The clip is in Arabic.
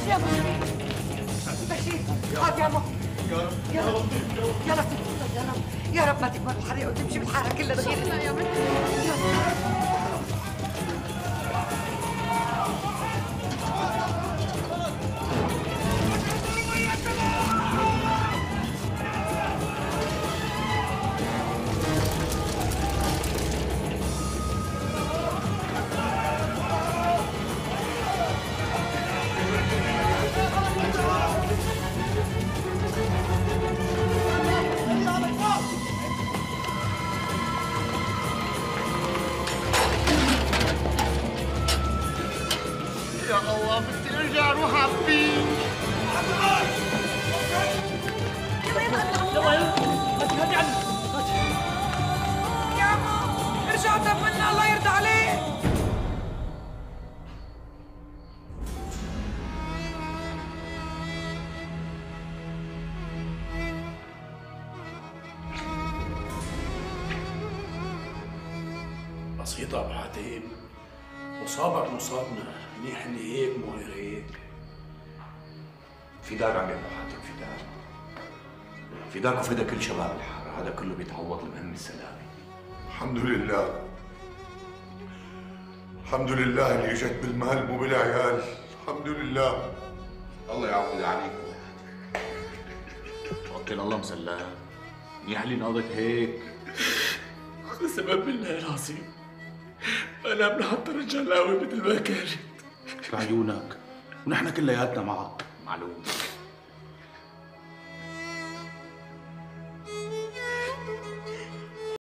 يا بشير هات يا ماما. يا رب يا رب يا رب يا رب يا رب ما تكبر الحريقه وتمشي بالحاره كلها بغير لا يا بنت. يا رب. يا الله بدي ارجع اروح على البيت. يا عمو ارجعوا طمنا الله يرضى عليك. بسيطة أبو حاتم، مصابك مصابنا، منيح اللي هيك مو غير هيك. فداك عم ابو حاتم، فداك فداك وفدا كل شباب الحاره، هذا كله بيتعوض لمهم السلامه. الحمد لله، الحمد لله اللي اجت بالمال مو بالعيال. الحمد لله. الله يعوض عليكم. توكل الله مسلم، منيح اللي ناضت هيك. سبب بالله العظيم أنا بنحط رجال قوي مثل ما كانت. بعيونك ونحن كلياتنا معك. معلوم.